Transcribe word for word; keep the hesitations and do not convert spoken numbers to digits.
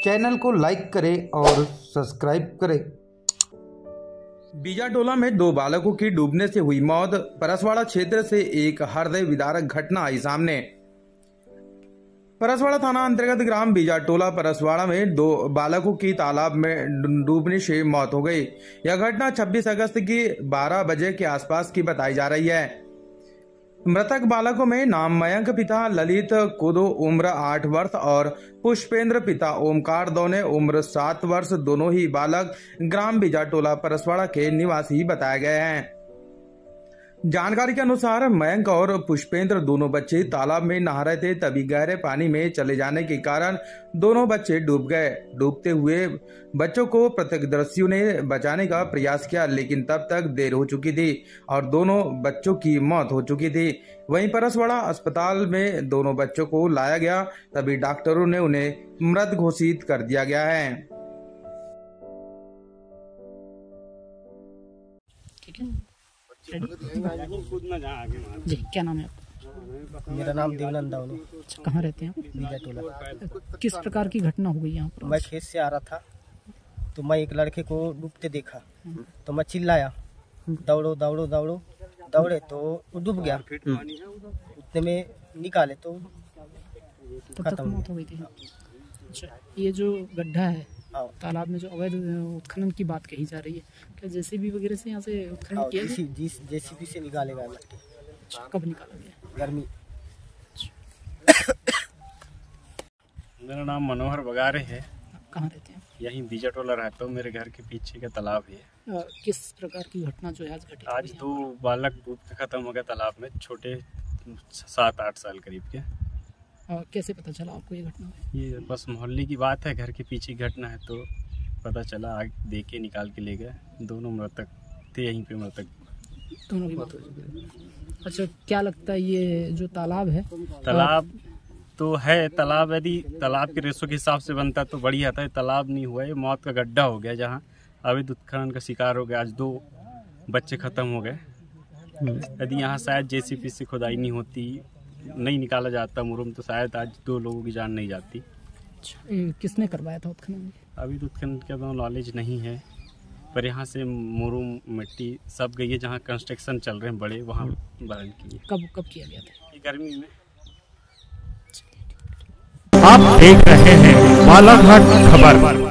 Channel को like करें और सब्सक्राइब करें। बीजाटोला में दो बालकों की डूबने से हुई मौत। परसवाड़ा क्षेत्र से एक हृदय विदारक घटना आई सामने। परसवाड़ा थाना अंतर्गत ग्राम बीजाटोला परसवाड़ा में दो बालकों की तालाब में डूबने से मौत हो गई। यह घटना छब्बीस अगस्त की बारह बजे के आसपास की बताई जा रही है। मृतक बालकों में नाम मयंक पिता ललित कुदो उम्र आठ वर्ष और पुष्पेंद्र पिता ओमकार दोने उम्र सात वर्ष दोनों ही बालक ग्राम बीजाटोला परसवाड़ा के निवासी बताए गए हैं। जानकारी के अनुसार मयंक और पुष्पेंद्र दोनों बच्चे तालाब में नहा रहे थे, तभी गहरे पानी में चले जाने के कारण दोनों बच्चे डूब गए। डूबते हुए बच्चों को प्रत्यक्षदर्शियों ने बचाने का प्रयास किया, लेकिन तब तक देर हो चुकी थी और दोनों बच्चों की मौत हो चुकी थी। वहीं परसवाड़ा अस्पताल में दोनों बच्चों को लाया गया, तभी डॉक्टरों ने उन्हें मृत घोषित कर दिया गया है। ठीक है जी, क्या नाम है आपका? मेरा नाम देवनंद दावनी। अच्छा, कहाँ रहते हैं आप? बीजाटोला। किस प्रकार की घटना हो गई यहाँ पर? मैं खेत से आ रहा था तो मैं एक लड़के को डूबते देखा तो मैं चिल्लाया, दौड़ो दौड़ो दौड़ो दौड़े तो वो डूब गया। उतने में निकाले तो खत्म मौत हो गई थी। अच्छा, ये जो गड्ढा है तालाब में जो अवैध उत्खनन की बात कही जा रही है, क्या जेसीबी वगैरह से यहाँ से उत्खनन किया गया? जेसीबी से निकालेगा। अच्छा, कब निकाला गया? गर्मी। मेरा नाम मनोहर बगारे है। कहाँ रहते हैं? यहीं बीजाटोला रहता हूँ। मेरे घर के पीछे का तालाब है। किस प्रकार की घटना जो है आज घटी? आज दो बालक डूब के खत्म हो गए तालाब में, छोटे सात आठ साल करीब के। आ, कैसे पता चला आपको ये घटना? ये बस मोहल्ले की बात है, घर के पीछे घटना है तो पता चला, आग देख के निकाल के ले गए। दोनों मृतक थे, यहीं पे मृतक दोनों की मौत हो गई। अच्छा, क्या लगता है ये जो तालाब है? तालाब तो है, तालाब यदि तालाब के रेशों के हिसाब से बनता तो बढ़िया था। तालाब नहीं हुआ, ये मौत का गड्ढा हो गया जहाँ अवैध उत्खनन का शिकार हो गया। आज दो बच्चे खत्म हो गए। यदि यहाँ शायद जेसीबी से खुदाई नहीं होती, नहीं निकाला जाता मुरुम, तो शायद आज दो लोगों की जान नहीं जाती। किसने करवाया था उत्खनन? अभी तो उत्खनन का तो नॉलेज नहीं है, पर यहाँ से मुरुम मिट्टी सब गई है। जहाँ कंस्ट्रक्शन चल रहे हैं बड़े, वहाँ बरन की। कब कब किया गया था? ये गर्मी में। आप देख रहे हैं बालाघाट खबर।